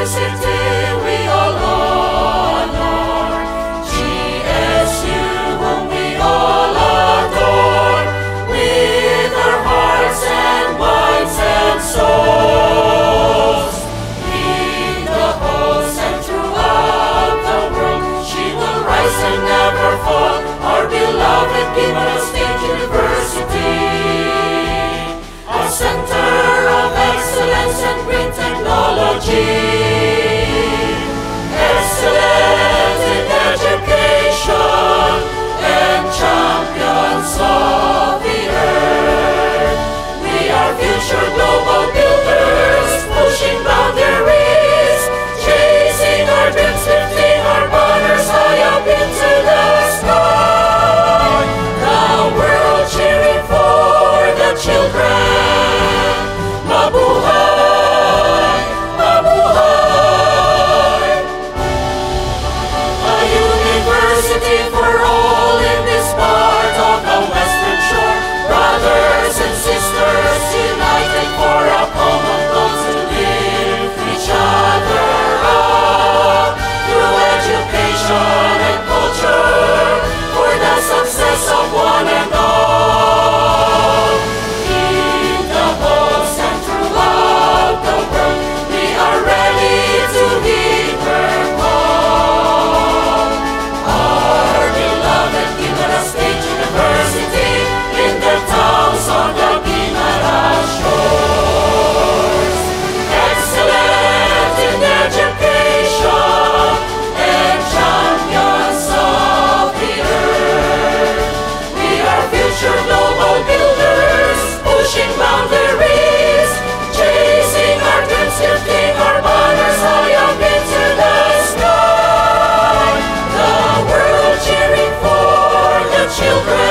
University we all honor, GSU whom we all adore, with our hearts and minds and souls. In the halls and throughout the world, she will rise and never fall, our beloved Gimana State University, a center of excellence and great technology, excellent in education, and champions of the earth. We are future global builders, pushing boundaries, chasing our dreams, lifting our banners high up into the sky. The world cheering for the children. Mabuhay! Mabuhay! A university for all in this part of the Western Shore. Brothers and sisters united for a common goal to lift each other up through education and culture for the success of one and all. In the halls and throughout the world, we are ready to heed her call. Our beloved Gimana State University, in the towns on the Gimana shores, excellent in education and champions of the earth. We are future global builders, pushing boundaries, chasing our dreams, lifting our banners high up into the sky. The world cheering for the children.